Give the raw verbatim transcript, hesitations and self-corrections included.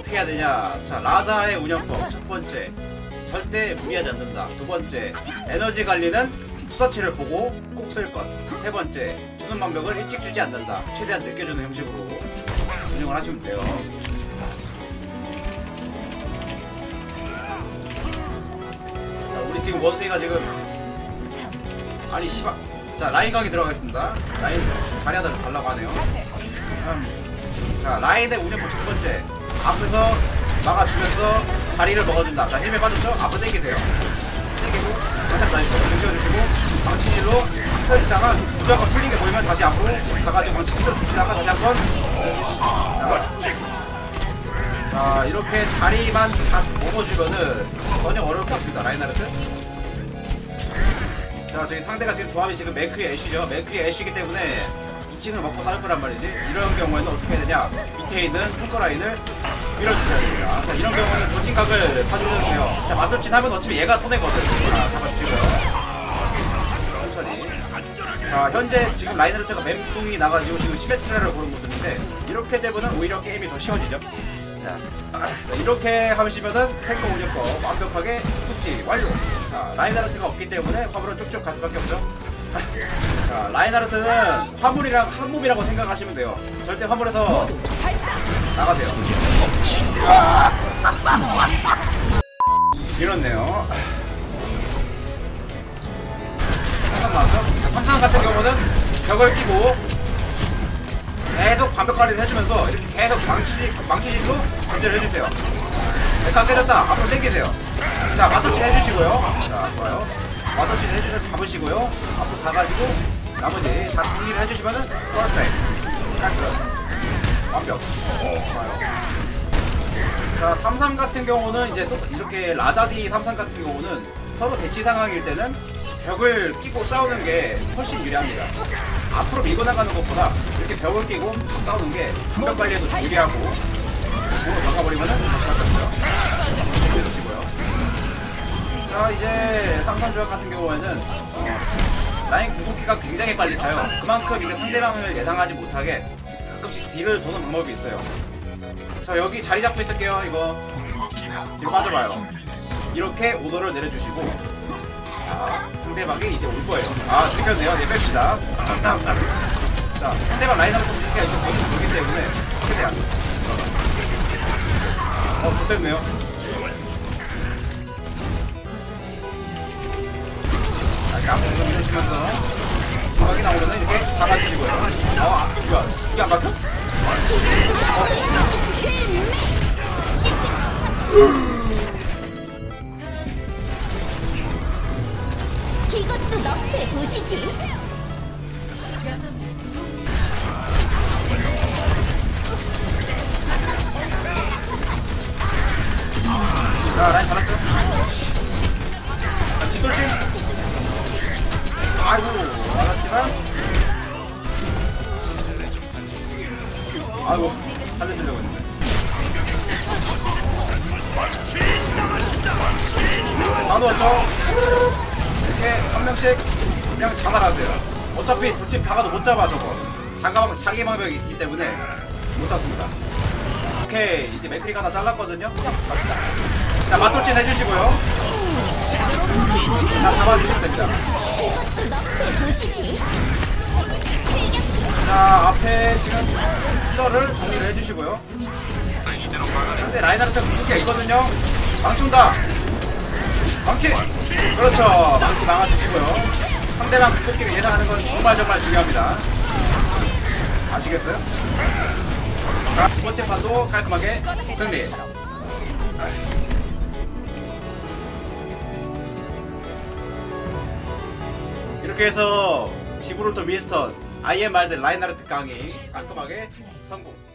어떻게 해야 되냐. 자, 라자의 운영법 첫 번째, 절대 무리하지 않는다. 두 번째, 에너지 관리는 투사치를 보고 꼭 쓸 것. 세 번째, 주는 방벽을 일찍 주지 않는다. 최대한 늦게 주는 형식으로 운영을 하시면 돼요. 자, 우리 지금 원숭이가 지금 아니 씨발. 자, 라인 강이 들어가겠습니다. 라인 자리하다 달라고 하네요. 음. 자, 라인의 운영법 첫 번째, 앞에서 막아주면서 자리를 먹어준다. 자, 힐맨 빠졌죠? 앞으로 당기세요. 당기고 살짝 나이스 등쳐주시고 방치질로 펴주다가 무조건 풀린게 보이면 다시 앞으로 가가지고 방치질로 주시다가 다시 한번. 자, 자, 이렇게 자리만 다 먹어주면은 전혀 어렵지 않습니다. 라인하르트. 자, 저기 상대가 지금 조합이 지금 맥크리 애쉬죠. 맥크리 애쉬이기 때문에 이 층을 먹고 살 거란 말이지. 이런 경우에는 어떻게 해야 되냐, 밑에 있는 탱커 라인을 밀어주셔야 됩니다. 자, 이런 경우는 돌진각을 봐주셔도 돼요. 자, 맞돌진 하면 어차피 얘가 손해거든. 자, 잡아주시고요. 천천히. 자, 현재 지금 라인하르트가 멘붕이 나가지고 지금 시메트라를 보는 모습인데, 이렇게 되면은 오히려 게임이 더 쉬워지죠. 자, 자, 이렇게 하시면은 탱커 운영법 완벽하게 숙지 완료. 자, 라인하르트가 없기 때문에 화물은 쭉쭉 갈 수밖에 없죠. 자, 라인하르트는 화물이랑 한 몸이라고 생각하시면 돼요. 절대 화물에서 나가세요. 이렇네요. 삼삼 나왔죠? 삼삼 같은 경우는 벽을 끼고 계속 반벽 관리를 해주면서 이렇게 계속 망치질, 망치질로 견제를 해주세요. 백화 깨졌다. 앞으로 당기세요. 자, 맞돌진 해주시고요. 자, 좋아요. 맞돌진 해주셔서 잡으시고요. 앞으로 가가지고 나머지 다 정리를 해주시면은 퍼펙트. 깔끔. 완벽. 좋아요. 자, 삼삼 같은 경우는 이제 또 이렇게 라자디 삼삼 같은 경우는 서로 대치 상황일 때는 벽을 끼고 싸우는 게 훨씬 유리합니다. 앞으로 밀고 나가는 것보다 이렇게 벽을 끼고 싸우는 게 반벽 관리에도 유리하고, 공으로 막아버리면은 다시 갈거든요. 해주시고요. 자, 이제 삼삼 조합 같은 경우에는 어, 라인 궁극기가 굉장히 빨리 차요. 그만큼 이제 상대방을 예상하지 못하게 가끔씩 딜을 도는 방법이 있어요. 자, 여기 자리 잡고 있을게요. 이거 뒤로 빠져봐요. 이렇게 오더를 내려주시고, 자, 상대방이 이제 올 거예요. 아, 들켰네요. 네, 뺍시다. 자, 상대방 라인하르트 이렇게 지금 보기 때문에 최대한. 어, 좋댔네요. 자, 이렇게 앞으로 밀어주시면서 중각이 나오면은 이렇게 잡아주시고요. 어, 아, 이거, 이게 안 막혀? 어. 이것도 너의 도시지. 자, 라인 잡았죠? 자, 뒷돌진. 아이고, 알았지만. 아이고, 살려주려고 했는데. 다 넣었죠? 이렇게 한 명씩 그냥 자살하세요. 어차피 돌진 박아도 못 잡아, 저거. 자가, 자기 방벽이 있기 때문에 못 잡습니다. 오케이, 이제 맥크리가 하나 잘랐거든요? 갑시다. 자, 맞돌진 해주시고요. 자, 잡아주시면 됩니다. 자, 앞에 지금 힐러를 정리를 해주시고요. 근데 라인하르트가 궁극기가 있거든요? 망치 온다! 망치! 그렇죠. 망치 막아주시고요. 상대방 궁극기를 예상하는 건 정말 정말 중요합니다. 아시겠어요? 자, 두 번째 판도 깔끔하게 승리. 이렇게 해서 지브롤터 윈스턴 아이엠알드 라인하르트 강의 깔끔하게 성공.